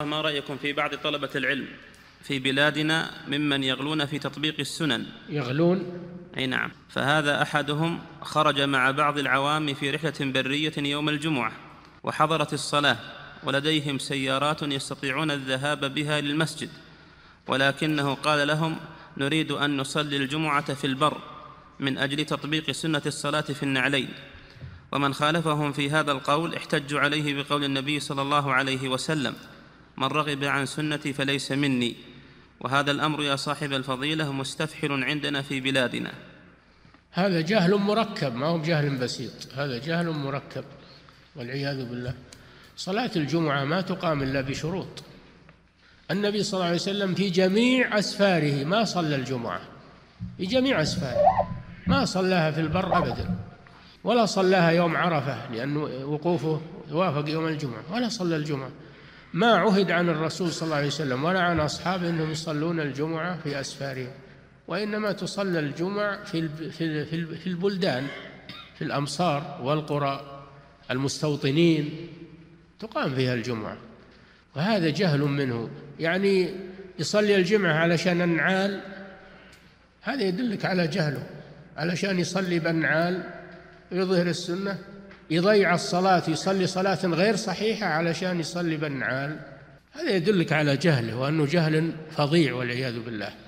ما رأيكم في بعض طلبة العلم في بلادنا ممن يغلون في تطبيق السنن؟ يغلون؟ أي نعم. فهذا أحدهم خرج مع بعض العوام في رحلة برية يوم الجمعة وحضرت الصلاة، ولديهم سيارات يستطيعون الذهاب بها للمسجد، ولكنه قال لهم: نريد أن نصلي الجمعة في البر من أجل تطبيق سنة الصلاة في النعلين. ومن خالفهم في هذا القول احتجوا عليه بقول النبي صلى الله عليه وسلم: من رغب عن سنتي فليس مني. وهذا الأمر يا صاحب الفضيلة مستفحل عندنا في بلادنا. هذا جهل مركب، ما هو بجهل بسيط، هذا جهل مركب والعياذ بالله. صلاة الجمعة ما تقام إلا بشروط. النبي صلى الله عليه وسلم في جميع أسفاره ما صلى الجمعة، في جميع أسفاره ما صلاها في البر أبدا، ولا صلاها يوم عرفة لأن وقوفه يوافق يوم الجمعة، ولا صلى الجمعة. ما عهد عن الرسول صلى الله عليه وسلم ولا عن أصحابه أنهم يصلون الجمعة في أسفارهم، وإنما تصلى الجمعة في البلدان، في الأمصار والقرى المستوطنين تقام فيها الجمعة. وهذا جهل منه، يعني يصلي الجمعة علشان النعال، هذا يدلك على جهله. علشان يصلي بالنعال ويظهر السنة، يضيع الصلاة، يصلي صلاة غير صحيحة علشان يصلي بالنعال، هذا يدلك على جهله، وأنه جهل فظيع والعياذ بالله.